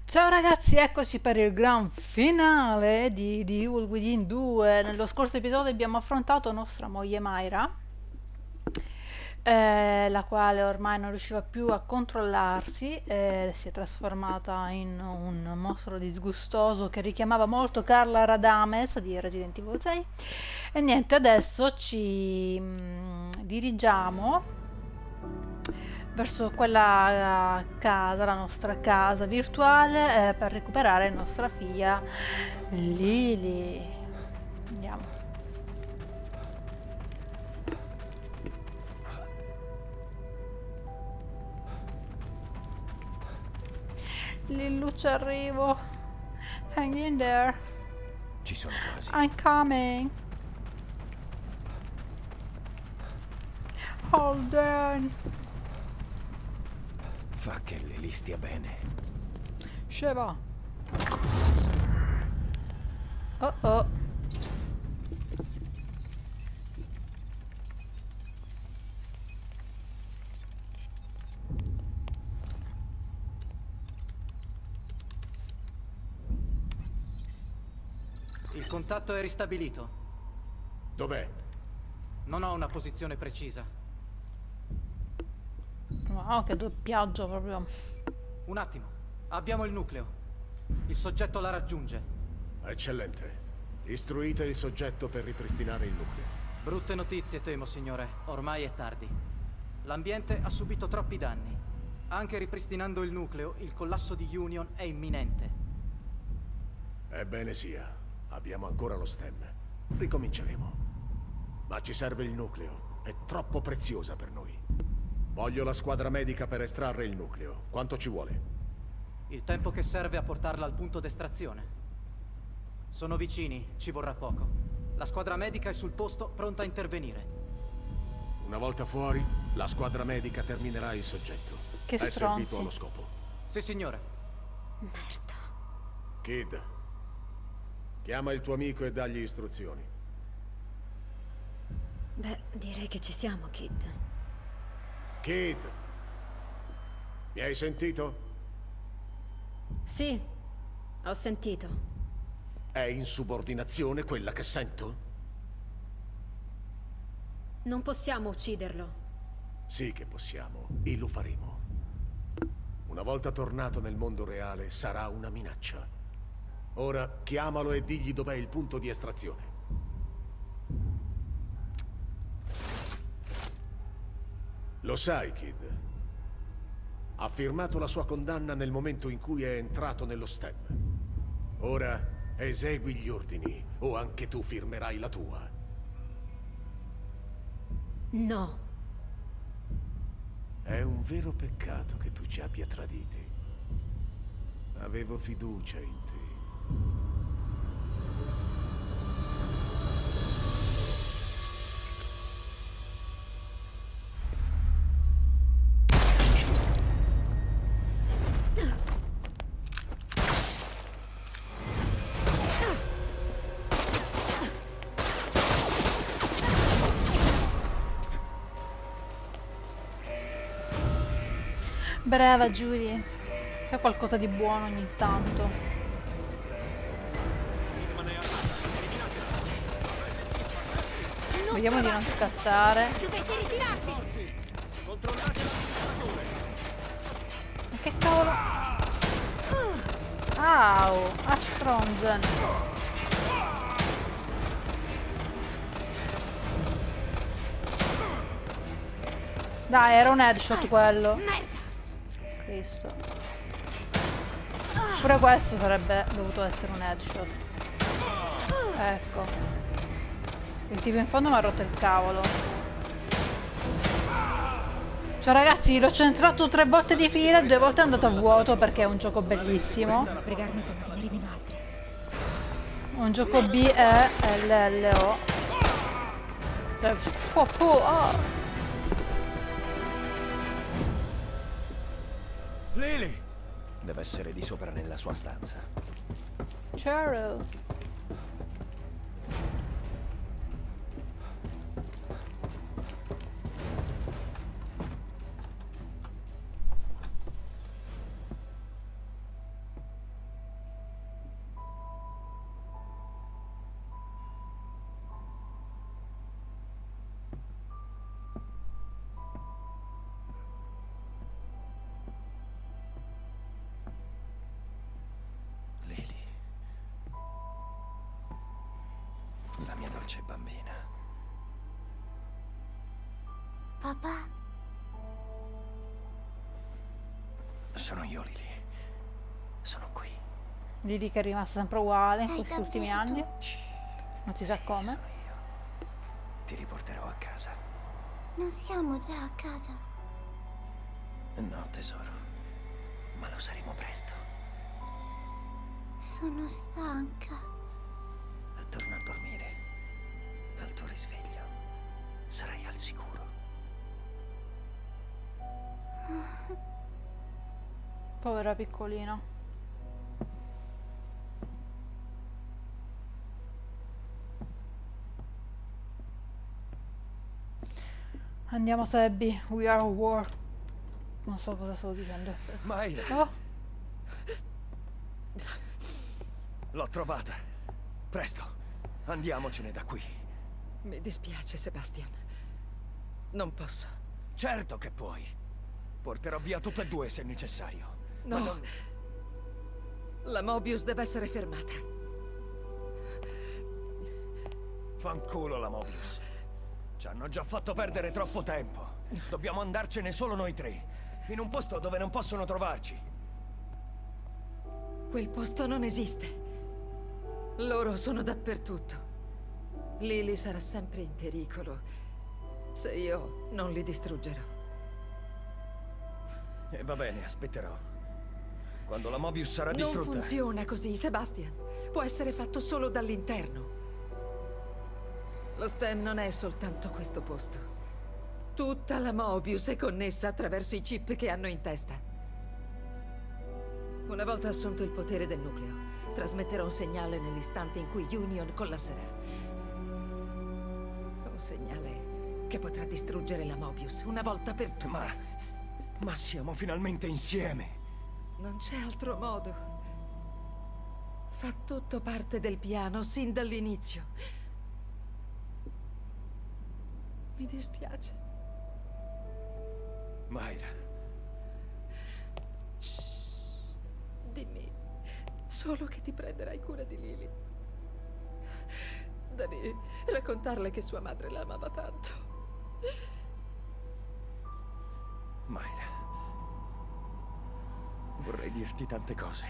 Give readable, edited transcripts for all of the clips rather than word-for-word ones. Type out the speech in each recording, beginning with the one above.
Ciao ragazzi, eccoci per il gran finale di Evil Within 2. Nello scorso episodio abbiamo affrontato nostra moglie Mayra, la quale ormai non riusciva più a controllarsi, si è trasformata in un mostro disgustoso che richiamava molto Carla Radames di Resident Evil 6. E niente, adesso ci dirigiamo verso quella casa, la nostra casa virtuale, per recuperare nostra figlia Lily. Andiamo. Lillu, ci arrivo. Hang in there. Ci sono quasi. I'm coming. Hold on. Fa che Lily stia bene. Sceva. Oh oh. Il contatto è ristabilito. Dov'è? Non ho una posizione precisa. Wow, che doppiaggio proprio. Un attimo. Abbiamo il nucleo. Il soggetto la raggiunge. Eccellente. Istruite il soggetto per ripristinare il nucleo. Brutte notizie, temo, signore. Ormai è tardi. L'ambiente ha subito troppi danni. Anche ripristinando il nucleo, il collasso di Union è imminente. Ebbene sia. Abbiamo ancora lo stem. Ricominceremo. Ma ci serve il nucleo. È troppo preziosa per noi. Voglio la squadra medica per estrarre il nucleo. Quanto ci vuole? Il tempo che serve a portarla al punto d'estrazione. Sono vicini, ci vorrà poco. La squadra medica è sul posto, pronta a intervenire. Una volta fuori, la squadra medica terminerà il soggetto. Che È stronzi. servito allo scopo. Sì, signore. Merda. Kid, chiama il tuo amico e dagli istruzioni. Beh, direi che ci siamo, Kid. Kid! Mi hai sentito? Sì, ho sentito. È insubordinazione quella che sento? Non possiamo ucciderlo. Sì che possiamo, e lo faremo. Una volta tornato nel mondo reale, sarà una minaccia. Ora, chiamalo e digli dov'è il punto di estrazione. Lo sai, Kid. Ha firmato la sua condanna nel momento in cui è entrato nello stem. Ora, esegui gli ordini, o anche tu firmerai la tua. No. È un vero peccato che tu ci abbia traditi. Avevo fiducia in te. Brava Julie. Fai qualcosa di buono ogni tanto. Vediamo di non scattare. Dovete ritirarvi! Ma che cavolo? Au! Astronzen! Dai, era un headshot quello. Merda! Cristo. Pure questo sarebbe dovuto essere un headshot. Ecco. Il tipo in fondo mi ha rotto il cavolo. Cioè ragazzi, l'ho centrato 3 volte di fila e 2 volte è andato a vuoto perché è un gioco bellissimo. Devo sbrigarmi prima che ne arrivino altri. Un gioco BELLO. Cioè, oh. Lily! Deve essere di sopra nella sua stanza. Cheryl. pace, bambina. Papà? Sono io, Lily. Sono qui. Lily che è rimasta sempre uguale in Sei questi ultimi davvero anni. tu? Shh. Non si sa Sì, come. sono io. Ti riporterò a casa. Non siamo già a casa. No, tesoro. Ma lo saremo presto. Sono stanca. Torna a dormire. Al tuo risveglio sarai al sicuro. Povera piccolina. Andiamo, Sabby. We are at war. Non so cosa stavo dicendo. Mayra, Oh, l'ho trovata. Presto, andiamocene da qui. Mi dispiace, Sebastian. Non posso. Certo che puoi. Porterò via tutte e due se necessario. No. Ma non... La Mobius deve essere fermata. Fanculo la Mobius. Ci hanno già fatto perdere troppo tempo. Dobbiamo andarcene solo noi tre. In un posto dove non possono trovarci. Quel posto non esiste. Loro sono dappertutto. Lily sarà sempre in pericolo se io non li distruggerò. E va bene, aspetterò. Quando la Mobius sarà distrutta... Non funziona così, Sebastian. Può essere fatto solo dall'interno. Lo STEM non è soltanto questo posto. Tutta la Mobius è connessa attraverso i chip che hanno in testa. Una volta assunto il potere del nucleo, trasmetterò un segnale nell'istante in cui Union collasserà. Un segnale che potrà distruggere la Mobius una volta per tutte. Ma siamo finalmente insieme! Non c'è altro modo. Fa tutto parte del piano sin dall'inizio. Mi dispiace. Mayra, Dimmi solo che ti prenderai cura di Lily. Devi raccontarle che sua madre la amava tanto. Mayra, vorrei dirti tante cose.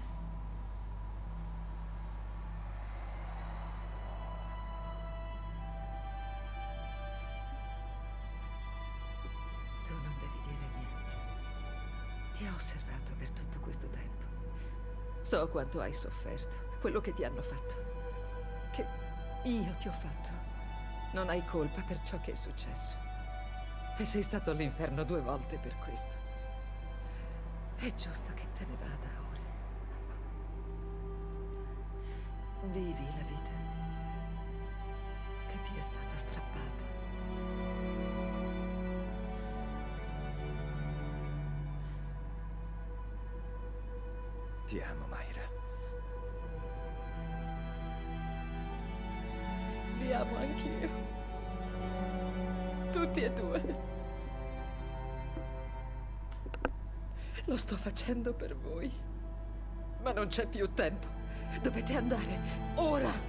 Tu non devi dire niente. Ti ho osservato per tutto questo tempo. So quanto hai sofferto, quello che ti hanno fatto. Che io ti ho fatto. Non hai colpa per ciò che è successo. E sei stato all'inferno 2 volte per questo. È giusto che te ne vada ora. Vivi la vita che ti è stata strappata. Ti amo, Mayra. Vi amo anch'io. Tutti e due. Lo sto facendo per voi. Ma non c'è più tempo. Dovete andare. Ora!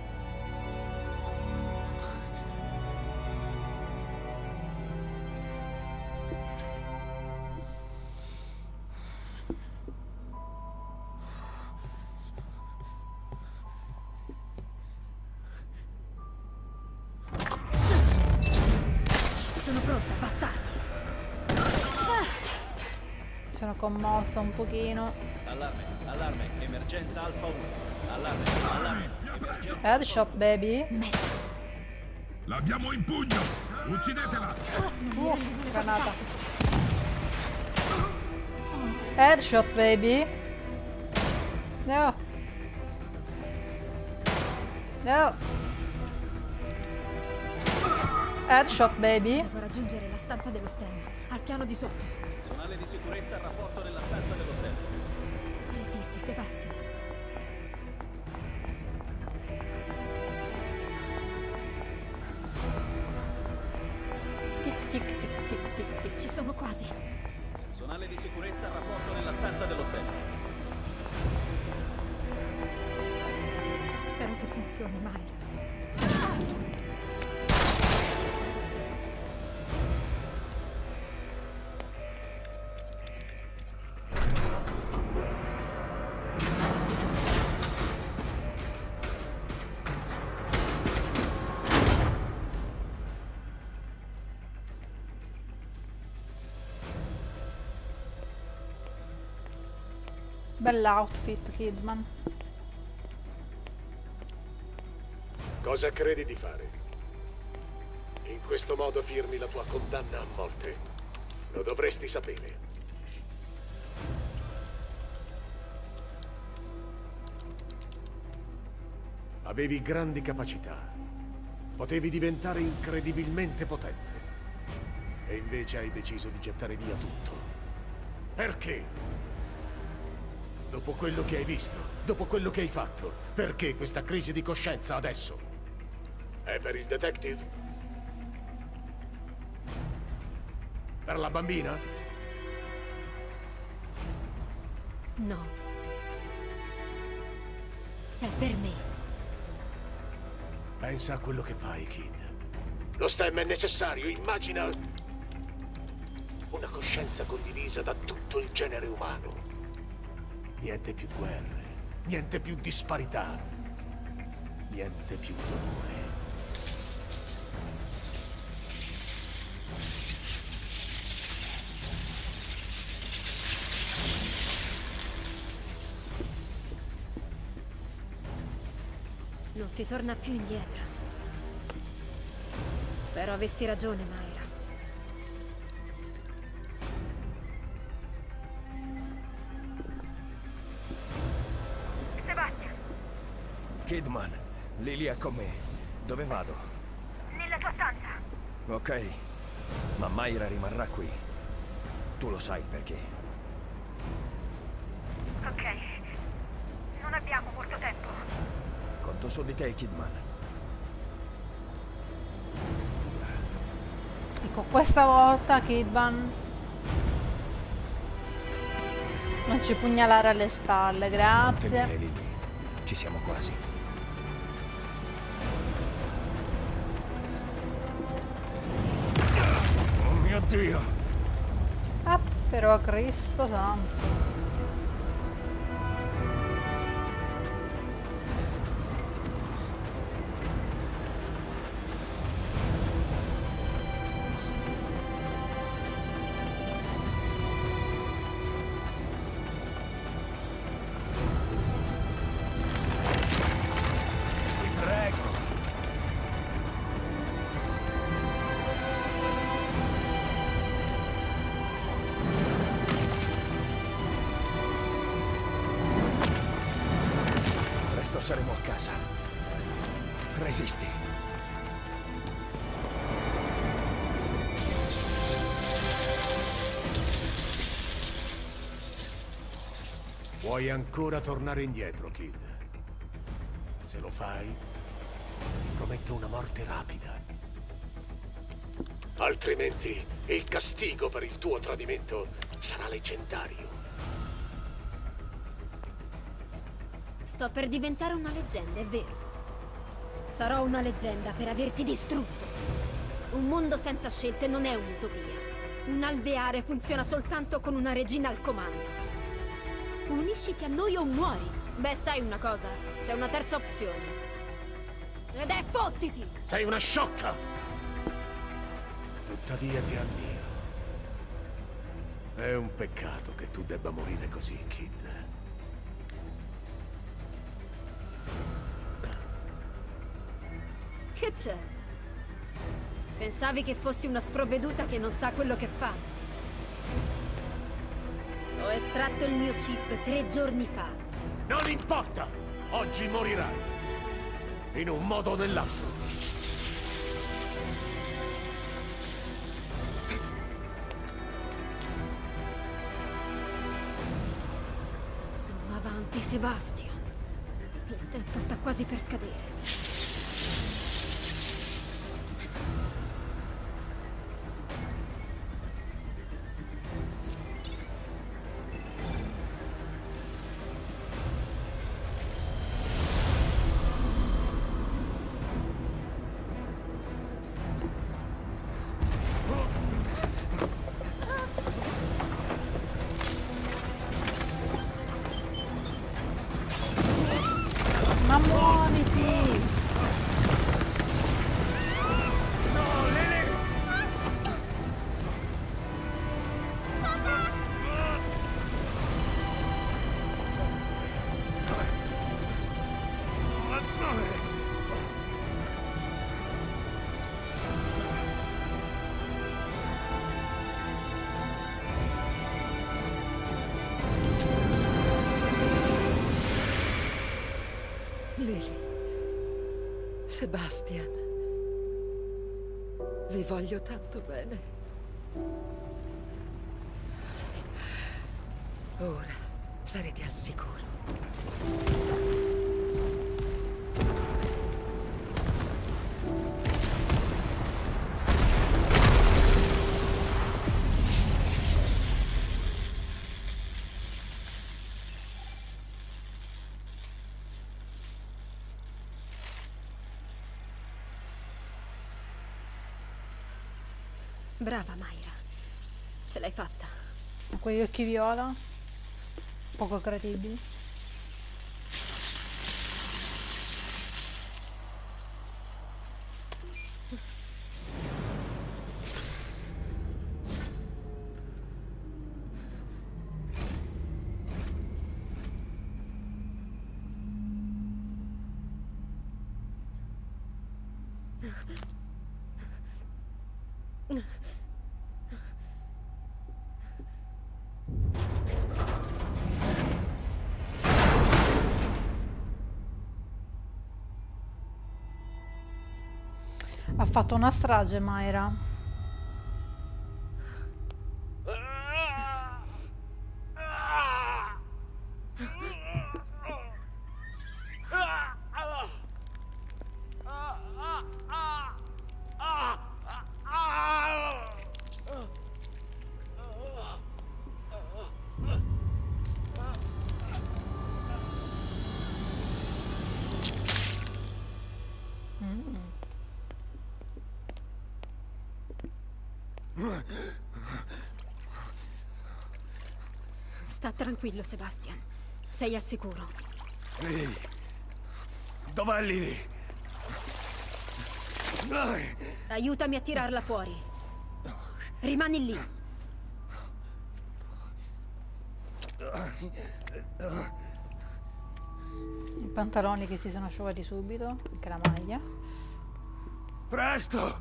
Sono pronta, bastardi. sono commossa un pochino. Allarme, allarme, emergenza Alfa 1. Allarme, allarme, emergenza. Headshot, baby. L'abbiamo in pugno! Uccidetela! Granata. Headshot, baby. No. No. Headshot, baby. Devo raggiungere la stanza dello stem, al piano di sotto. Personale di sicurezza al rapporto della stanza dello stand. Resisti, Sebastian. Tic tic tic tic tic tic. Ci sono quasi. Personale di sicurezza al rapporto nella stanza dello stand. Spero che funzioni, Mayra. Bell'outfit, Kidman. Cosa credi di fare? In questo modo firmi la tua condanna a morte. Lo dovresti sapere. Avevi grandi capacità. Potevi diventare incredibilmente potente. E invece hai deciso di gettare via tutto. Perché? Dopo quello che hai visto, dopo quello che hai fatto, perché questa crisi di coscienza adesso? È per il detective? Per la bambina? No. È per me. Pensa a quello che fai, Kid. Lo stemma è necessario, immagina una coscienza condivisa da tutto il genere umano. Niente più guerre, niente più disparità, niente più dolore. Non si torna più indietro. Spero avessi ragione, Mayra. Kidman, Lily è con me. Dove vado? Nella tua stanza. Ok, ma Mayra rimarrà qui. Tu lo sai perché. Ok. Non abbiamo molto tempo. Conto su di te, Kidman. Ecco, questa volta Kidman non ci pugnalare alle spalle, Non temere, grazie. Lily. Ci siamo quasi. Oh mio Dio! Ah, però Cristo santo. Ti prego! Presto saremo a casa. Resisti. Puoi ancora tornare indietro, Kid. Se lo fai, ti prometto una morte rapida. Altrimenti, il castigo per il tuo tradimento sarà leggendario. Sto per diventare una leggenda, è vero. Sarò una leggenda per averti distrutto. Un mondo senza scelte non è un'utopia. Un alveare funziona soltanto con una regina al comando. Unisciti a noi o muori. Beh, sai una cosa? C'è una terza opzione. Ed è fottiti! Sei una sciocca! Tuttavia ti ammiro. È un peccato che tu debba morire così, Kid. Che c'è? Pensavi che fossi una sprovveduta che non sa quello che fa? Ho estratto il mio chip 3 giorni fa. Non importa! Oggi morirai. In un modo o nell'altro. Su, avanti, Sebastian. Il tempo sta quasi per scadere. Ma muoviti! Lily. Sebastian. Vi voglio tanto bene. Ora sarete al sicuro. Brava Mayra. Ce l'hai fatta. Con quegli occhi viola, poco credibili. Ha fatto una strage, Mayra. Sta tranquillo, Sebastian. Sei al sicuro. Lily. Dov'è Lily? Aiutami a tirarla fuori. Rimani lì. I pantaloni che si sono asciugati subito, anche la maglia. Presto!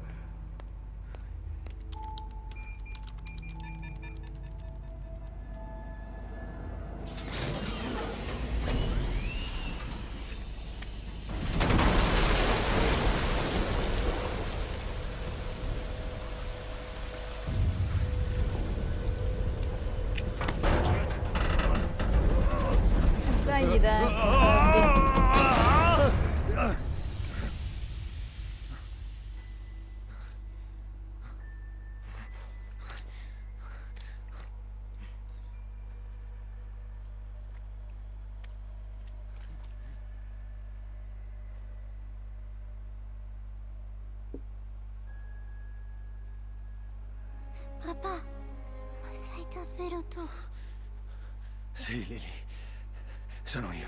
Dagli tempo. Papà, ma sei davvero tu? Sì, Lily. Sono io.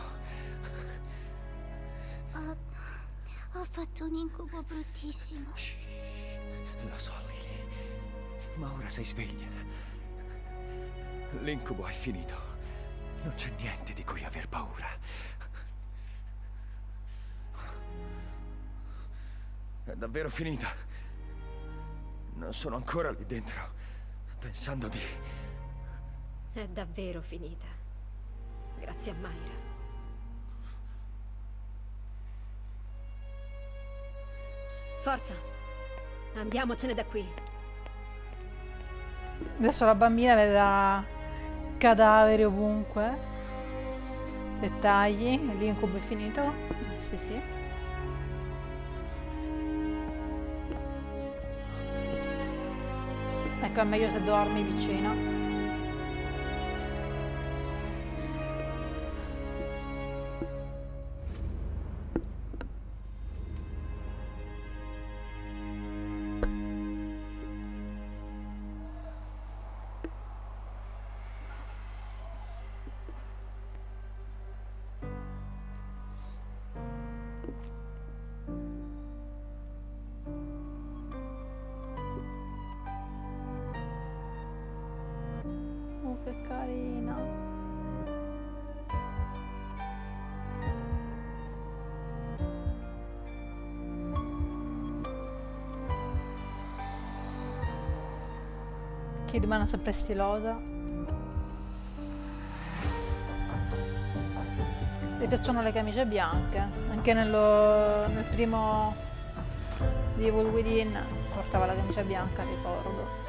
Ho fatto un incubo bruttissimo. Shh, lo so, Lily. Ma ora sei sveglia. L'incubo è finito. Non c'è niente di cui aver paura. È davvero finita. Non sono ancora lì dentro, pensando di... È davvero finita. Grazie a Mayra. Forza! Andiamocene da qui. Adesso la bambina vedrà cadaveri ovunque. Dettagli. L'incubo è finito. Sì, sì. Ecco, è meglio se dormi vicino. Che carina. Che rimane sempre stilosa. Mi piacciono le camicie bianche, anche nel primo di Evil Within portava la camicia bianca, ricordo.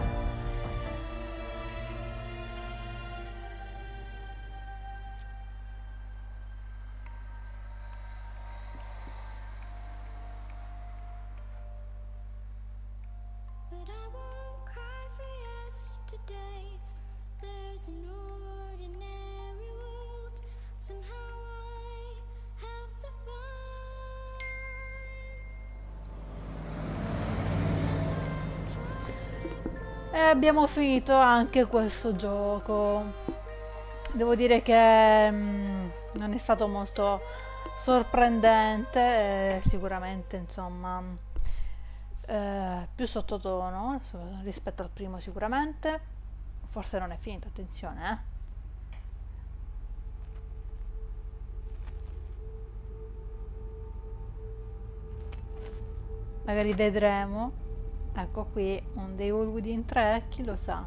E abbiamo finito anche questo gioco. Devo dire che non è stato molto sorprendente, sicuramente, insomma, più sottotono rispetto al primo sicuramente. Forse non è finito, attenzione, eh. Magari vedremo. Ecco qui un The Evil Within 3, chi lo sa.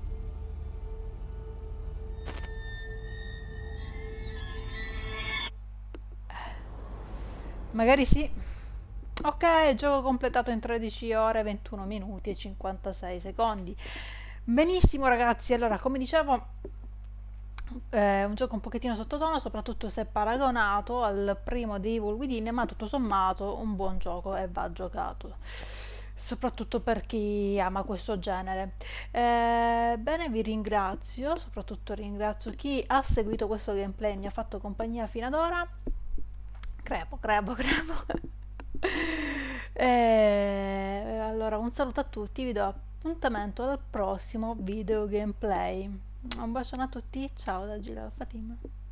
Magari sì. Ok, gioco completato in 13 ore, 21 minuti e 56 secondi. Benissimo ragazzi, allora come dicevo un gioco un pochettino sottotono, soprattutto se paragonato al primo di Evil Within, ma tutto sommato un buon gioco e va giocato, soprattutto per chi ama questo genere. Bene, vi ringrazio, soprattutto ringrazio chi ha seguito questo gameplay e mi ha fatto compagnia fino ad ora. Crepo. Allora un saluto a tutti, vi do appuntamento al prossimo video gameplay. Un bacione a tutti, ciao da Gila Fatima.